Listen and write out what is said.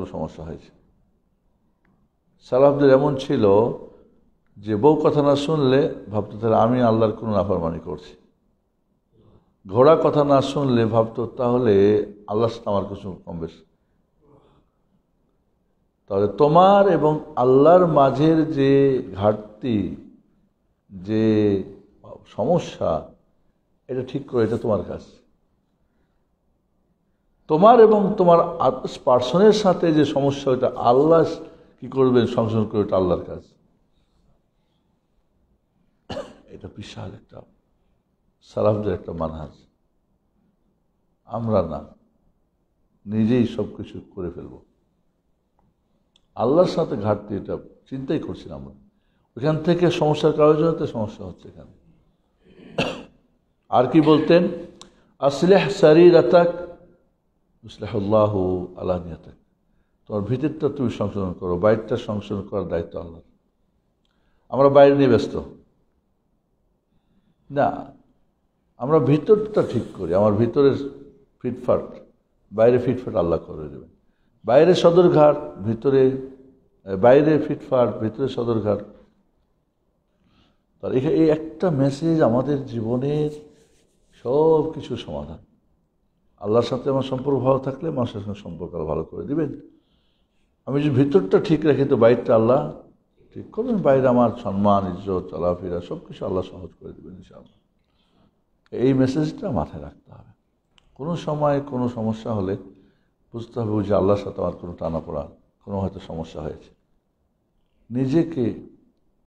কোনো সমস্যা হয়েছে। সালাফদের এমন ছিল যে বউ কথা না শুনলে ভাবতো তাহলে আমি আল্লাহর কোনো নাফরমানি করছি, ঘোড়া কথা না শুনলে ভাবতো তাহলে আল্লাহর সাথে আমার কিছু কম বেশি। তাহলে তোমার এবং আল্লাহর মাঝের যে ঘাটতি, যে সমস্যা, এটা ঠিক করে, এটা তোমার কাজ। তোমার এবং তোমার পার্সনের সাথে যে সমস্যা, এটা আল্লাহ কি করবেন সংশোধন করে, এটা আল্লাহর কাজ। এটা বিশাল একটা সালাফদের একটা মানহাজ। আমরা না, নিজেই সব কিছু করে ফেলবো। আল্লাহর সাথে ঘাটতি, এটা চিন্তাই করছি না আমরা। ওখান থেকে সমস্যার কারোর জন্য তো সমস্যা হচ্ছে এখানে। আর কি বলতেন? আসলিহ সারিরাতাক ইসলাহুল্লাহু আলানিয়াতাক। তোমার ভিতরটা তুমি সংশোধন করো, বাইরটা সংশোধন করার দায়িত্ব আল্লাহর। আমরা বাইরে নিয়ে ব্যস্ত না, আমরা ভিতরটা ঠিক করি। আমার ভিতরের ফিটফাট, বাইরে ফিটফাট আল্লাহ করে দেবেন। বাইরে সদরঘাট, ভিতরে বাইরে ফিটফাট, ভিতরে সদরঘাট। তার এই একটা মেসেজ আমাদের জীবনের সব কিছু সমাধান। আল্লাহর সাথে আমার সম্পর্ক ভালো থাকলে মানুষের সঙ্গে সম্পর্ক ভালো করে দিবেন। আমি যদি ভিতরটা ঠিক রাখি তো বাইরটা আল্লাহ ঠিক করবেন। বাইরে আমার সম্মান, ইজ্জত, চলাফেরা সব কিছু আল্লাহ সহজ করে দেবেন ইনশাআল্লাহ। এই মেসেজটা মাথায় রাখতে হবে। কোনো সময় কোনো সমস্যা হলে বুঝতে হবে যে আল্লাহর সাথে আমার কোনো টানাপোড়া, কোনো হয়তো সমস্যা হয়েছে। নিজেকে